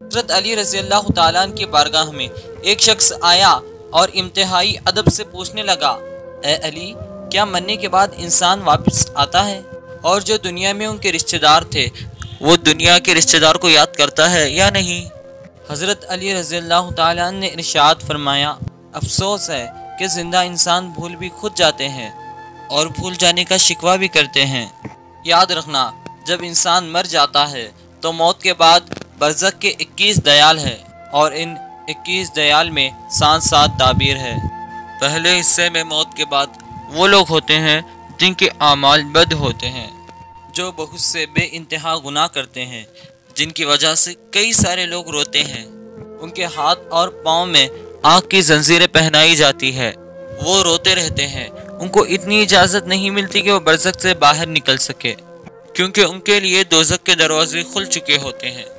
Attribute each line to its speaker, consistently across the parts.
Speaker 1: حضرت علی رضی اللہ تعالیٰ عنہ کی بارگاہ میں ایک شخص آیا اور انتہائی ادب سے پوچھنے لگا، اے علی، کیا مرنے کے بعد انسان واپس آتا ہے؟ اور جو دنیا میں ان کے رشتہ دار تھے وہ دنیا کے رشتہ دار کو یاد کرتا ہے یا نہیں؟ حضرت علی رضی اللہ تعالیٰ عنہ نے ارشاد فرمایا، افسوس ہے کہ زندہ انسان بھول بھی خود جاتے ہیں اور بھول جانے کا شکوہ بھی کرتے ہیں۔ یاد رکھنا، جب انسان مر جاتا ہے تو موت کے بعد برزخ کے 21 دیال ہے اور ان 21 دیال میں 7 تعبیر ہے۔ پہلے حصے میں موت کے بعد وہ لوگ ہوتے ہیں جن کے اعمال بد ہوتے ہیں، جو بہت سے بے انتہا گناہ کرتے ہیں، جن کی وجہ سے کئی سارے لوگ روتے ہیں۔ ان کے ہاتھ اور پاؤں میں آگ کی زنجیریں پہنائی جاتی ہے، وہ روتے رہتے ہیں۔ ان کو اتنی اجازت نہیں ملتی کہ وہ برزخ سے باہر نکل سکے، کیونکہ ان کے لیے دوزخ کے دروازے کھل چکے ہوتے ہیں۔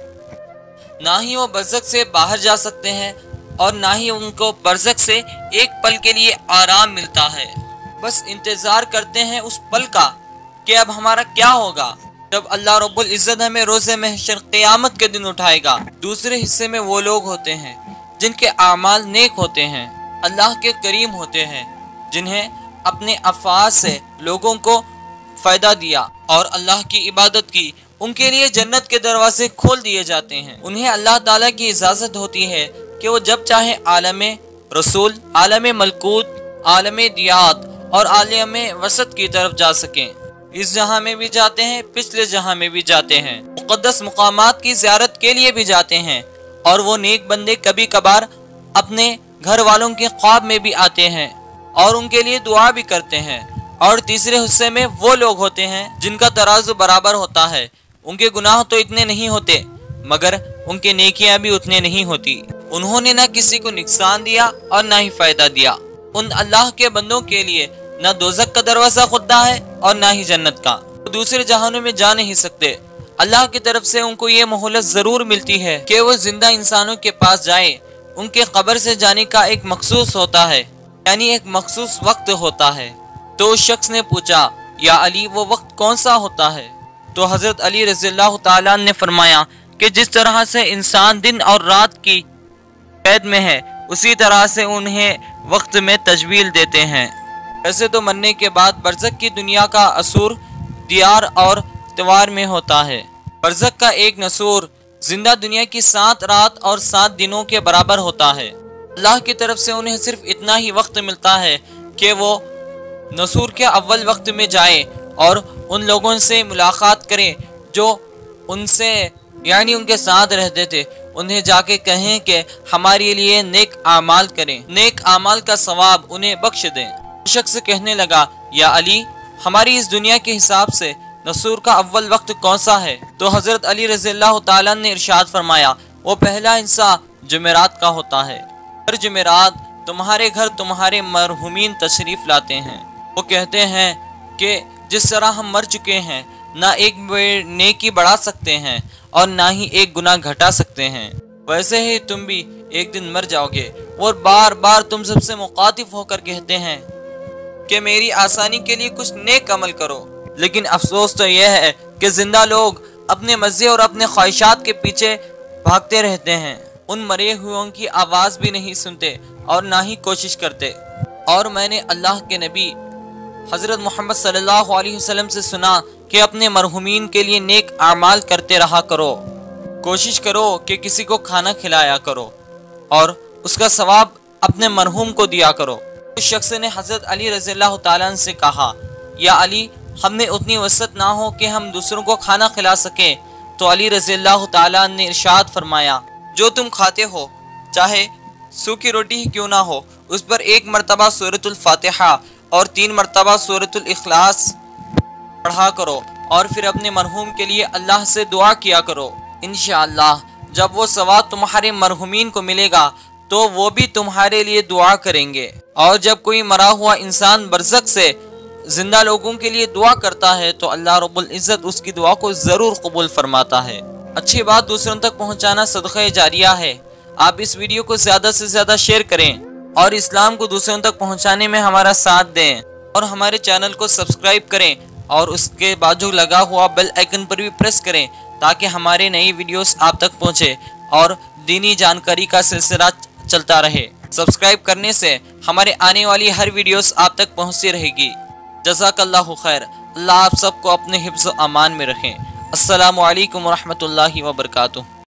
Speaker 1: نہ ہی وہ برزخ سے باہر جا سکتے ہیں اور نہ ہی ان کو برزخ سے ایک پل کے لیے آرام ملتا ہے۔ بس انتظار کرتے ہیں اس پل کا کہ اب ہمارا کیا ہوگا جب اللہ رب العزت ہمیں روز محشر قیامت کے دن اٹھائے گا۔ دوسرے حصے میں وہ لوگ ہوتے ہیں جن کے اعمال نیک ہوتے ہیں، اللہ کے کریم ہوتے ہیں، جنہیں اپنے افعال سے لوگوں کو فائدہ دیا اور اللہ کی عبادت کی۔ ان کے لیے جنت کے دروازے کھول دیے جاتے ہیں۔ انہیں اللہ تعالیٰ کی اجازت ہوتی ہے کہ وہ جب چاہیں عالم رسول، عالم ملکوت، عالم دیات اور عالم وسط کی طرف جا سکیں۔ اس جہاں میں بھی جاتے ہیں، پچھلے جہاں میں بھی جاتے ہیں، مقدس مقامات کی زیارت کے لیے بھی جاتے ہیں، اور وہ نیک بندے کبھی کبھار اپنے گھر والوں کے خواب میں بھی آتے ہیں اور ان کے لیے دعا بھی کرتے ہیں۔ اور تیسرے حصے میں وہ لوگ ہوتے ہیں جن کا ترازو برابر ہوتا ہے، ان کے گناہ تو اتنے نہیں ہوتے مگر ان کے نیکیاں بھی اتنے نہیں ہوتی۔ انہوں نے نہ کسی کو نقصان دیا اور نہ ہی فائدہ دیا۔ ان اللہ کے بندوں کے لیے نہ دوزخ کا دروازہ کھلتا ہے اور نہ ہی جنت کا، وہ دوسرے جہانوں میں جا نہیں سکتے۔ اللہ کی طرف سے ان کو یہ مہلت ضرور ملتی ہے کہ وہ زندہ انسانوں کے پاس جائیں۔ ان کے قبر سے جانے کا ایک مخصوص ہوتا ہے، یعنی ایک مخصوص وقت ہوتا ہے۔ تو اس شخص نے پوچھا، یا علی، وہ وقت کون سا ہوتا ہے؟ تو حضرت علی رضی اللہ تعالیٰ نے فرمایا کہ جس طرح سے انسان دن اور رات کی قید میں ہے، اسی طرح سے انہیں وقت میں تجویل دیتے ہیں۔ ایسے تو مرنے کے بعد برزخ کی دنیا کا اثور دیار اور توار میں ہوتا ہے۔ برزخ کا ایک نسور زندہ دنیا کی 7 رات اور 7 دنوں کے برابر ہوتا ہے۔ اللہ کی طرف سے انہیں صرف اتنا ہی وقت ملتا ہے کہ وہ نسور کے اول وقت میں جائیں اور ان لوگوں سے ملاقات کریں جو ان سے یعنی ان کے ساتھ رہتے تھے۔ انہیں جا کے کہیں کہ ہمارے لیے نیک اعمال کریں، نیک اعمال کا ثواب انہیں بخش دیں۔ شخص کہنے لگا، یا علی، ہماری اس دنیا کے حساب سے نسور کا اول وقت کون سا ہے؟ تو حضرت علی رضی اللہ تعالیٰ نے ارشاد فرمایا، وہ پہلا حصہ جمعرات کا ہوتا ہے۔ ہر جمعرات تمہارے گھر تمہارے مرحومین تشریف لاتے ہیں۔ وہ کہتے ہیں کہ جس طرح ہم مر چکے ہیں، نہ ایک نیکی بڑھا سکتے ہیں اور نہ ہی ایک گناہ گھٹا سکتے ہیں، ویسے ہی تم بھی ایک دن مر جاؤ گے، اور بار بار تم سب سے مخاطب ہو کر کہتے ہیں کہ میری آسانی کے لیے کچھ نیک عمل کرو۔ لیکن افسوس تو یہ ہے کہ زندہ لوگ اپنے مزے اور اپنے خواہشات کے پیچھے بھاگتے رہتے ہیں، ان مرے ہوئوں کی آواز بھی نہیں سنتے اور نہ ہی کوشش کرتے۔ اور میں نے اللہ کے نبی حضرت محمد صلی اللہ علیہ وسلم سے سنا کہ اپنے مرحومین کے لیے نیک اعمال کرتے رہا کرو، کوشش کرو کہ کسی کو کھانا کھلایا کرو اور اس کا ثواب اپنے مرحوم کو دیا کرو۔ اس شخص نے حضرت علی رضی اللہ تعالیٰ عنہ سے کہا، یا علی، ہم نے اتنی وسعت نہ ہو کہ ہم دوسروں کو کھانا کھلا سکیں۔ تو علی رضی اللہ تعالیٰ عنہ نے ارشاد فرمایا، جو تم کھاتے ہو چاہے سوکھی روٹی ہی کیوں نہ ہو، اس پر 1 مرتبہ سورۃ الفاتحہ اور 3 مرتبہ سورۃ الاخلاص پڑھا کرو، اور پھر اپنے مرحوم کے لیے اللہ سے دعا کیا کرو۔ انشاءاللہ جب وہ ثواب تمہارے مرحومین کو ملے گا تو وہ بھی تمہارے لیے دعا کریں گے۔ اور جب کوئی مرا ہوا انسان برزخ سے زندہ لوگوں کے لیے دعا کرتا ہے تو اللہ رب العزت اس کی دعا کو ضرور قبول فرماتا ہے۔ اچھی بات دوسروں تک پہنچانا صدقہ جاریہ ہے۔ آپ اس ویڈیو کو زیادہ سے زیادہ شیئر کریں اور اسلام کو دوسروں تک پہنچانے میں ہمارا ساتھ دیں، اور ہمارے چینل کو سبسکرائب کریں اور اس کے بازو لگا ہوا بیل آئیکن پر بھی پریس کریں تاکہ ہمارے نئی ویڈیوز آپ تک پہنچے اور دینی جانکاری کا سلسلہ چلتا رہے۔ سبسکرائب کرنے سے ہمارے آنے والی ہر ویڈیوز آپ تک پہنچتی رہے گی۔ جزاک اللہ خیر۔ اللہ آپ سب کو اپنے حفظ و امان میں رکھیں۔ السلام علیکم ورحمۃ اللہ وبرکاتہ۔